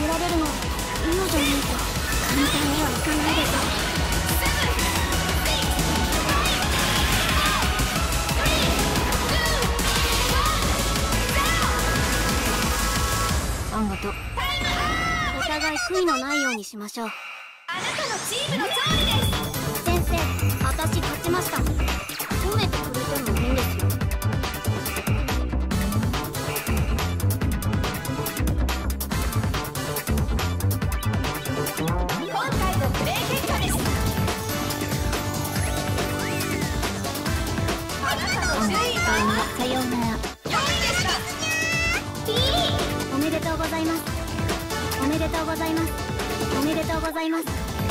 えられるの今じゃないと簡単にはいかないです。あんがとお互い悔いのないようにしましょう。 あなたのチームの勝利です。 先生、私勝ちました。褒めてくれても変ですよ。 今回のプレー結果です。あなたの順位はさようなら。 4位でした。 おめでとうございます。おめでとうございます。おめでとうございます。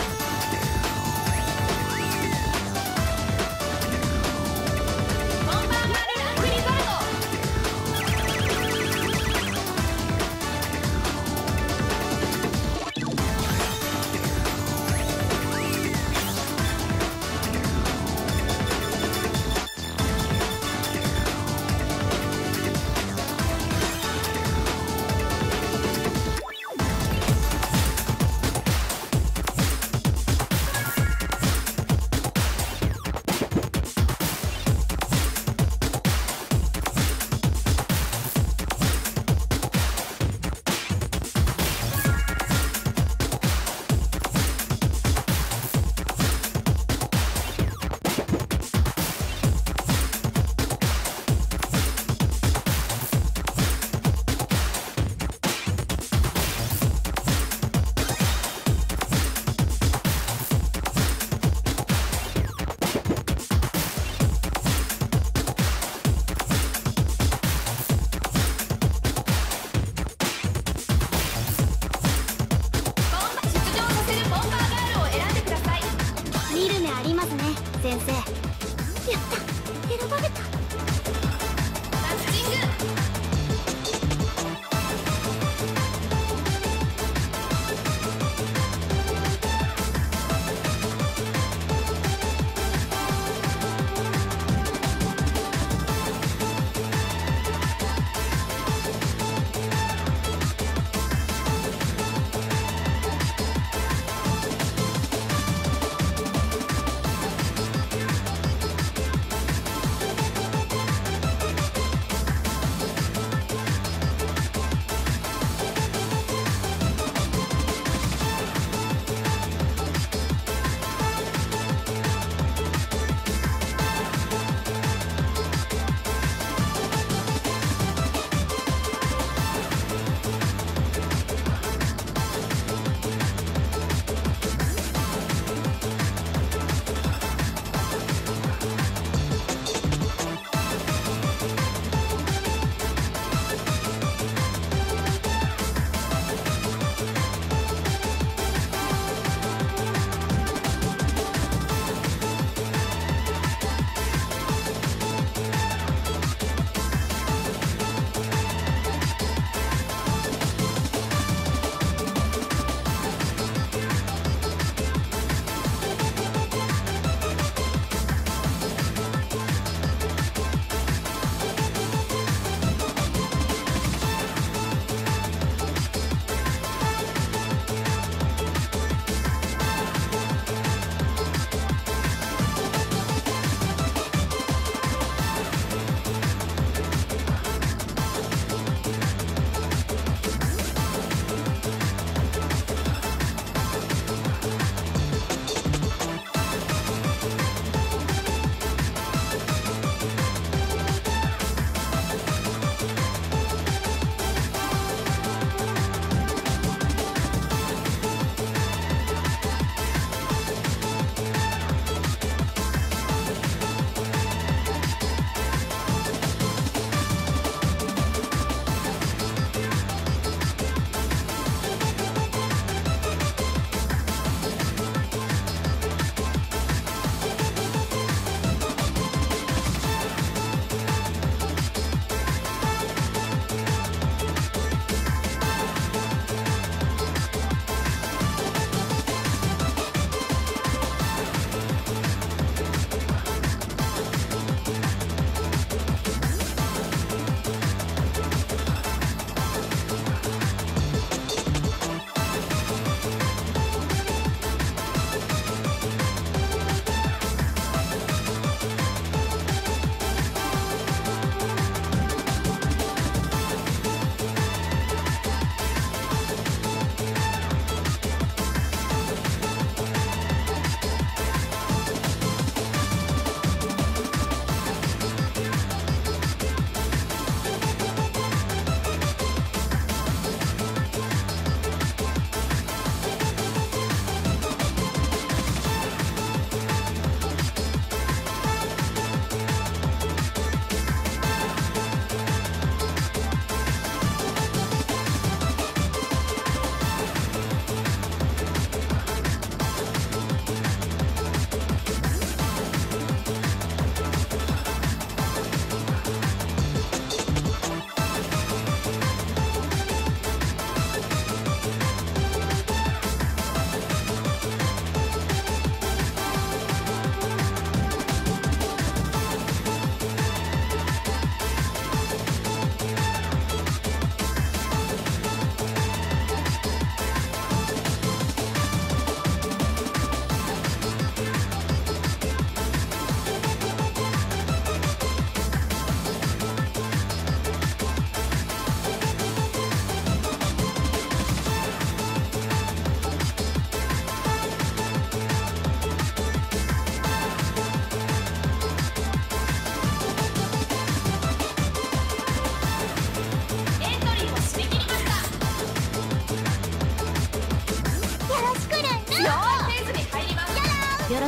本番までランクリゾルト。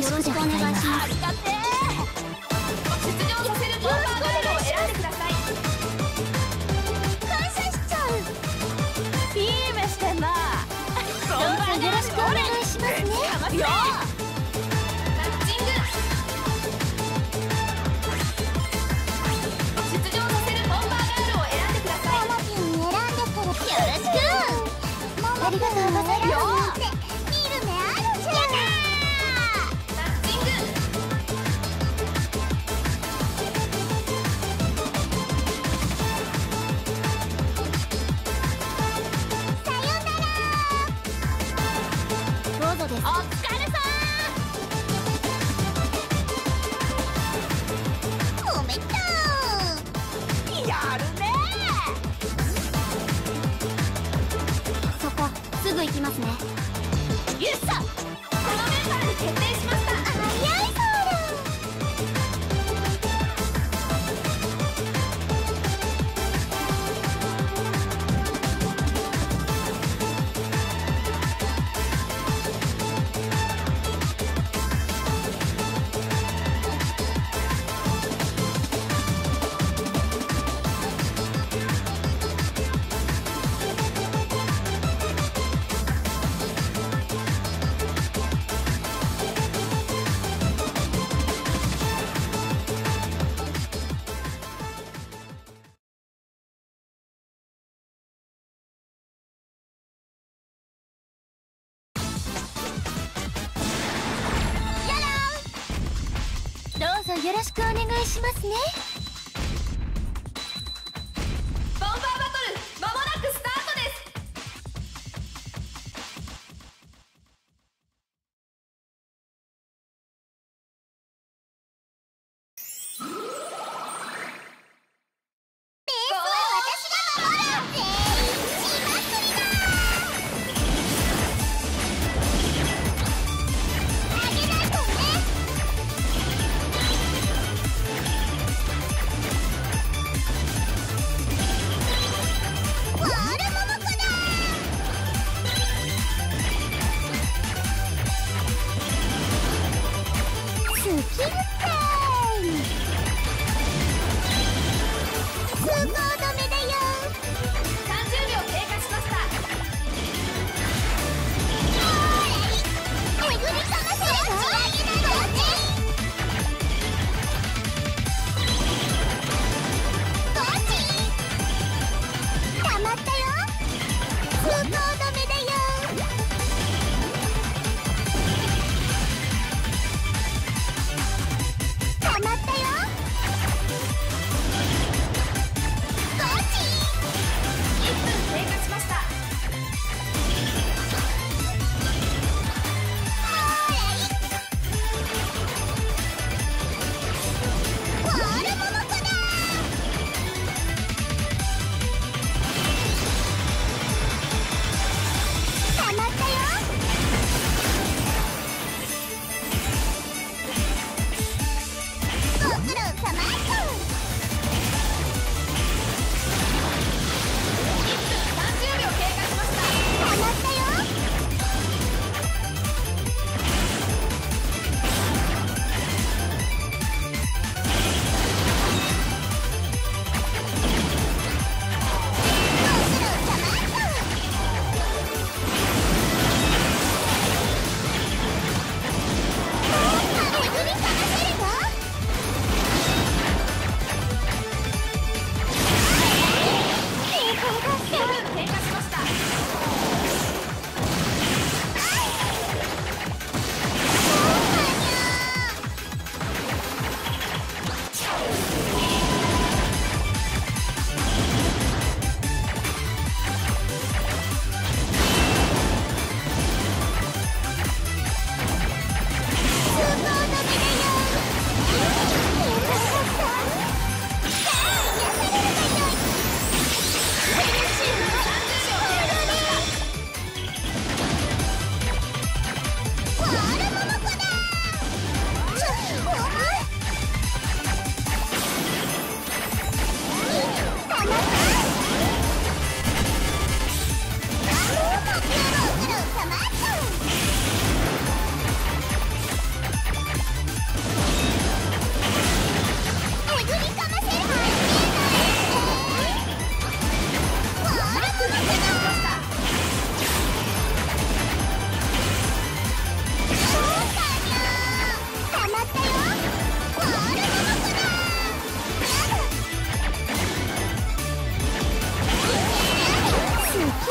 しくお願いします。 ありがてえ。出場させるボンバーガールを選んでください。 感謝しちゃう。 いい目してんな。 どうぞよろしくお願いしますね。 よマッチング。出場させるボンバーガールを選んでください。 モモピンに選んでくれ。よろしく。ありがとうございます。見る目あるじゃん。 マッチング。 さよなら。どうぞです。 お疲れさおめでとう。 ー。やるねそこすぐ行きますね。 ー。よっしゃ。このメンバーに決定しました。 早いそうどうぞよろしくお願いしますね。 ボンバーバトル間もなくスタートです。 ベースは私が守る。全員血祭りだ。あげないとね。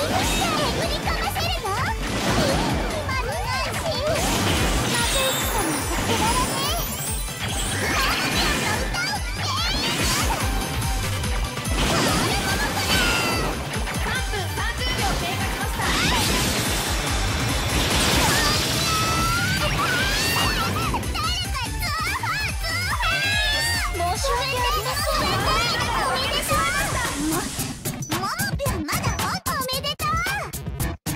振りかませるの？今のナンシー、まずい草にさせられねえ。ハーミョンの歌を聴け。 3分30秒経過しました。 申し訳ありません。おめでとう。ももぴょんまだおめでとう。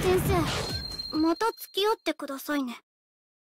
先生、また付き合ってくださいね。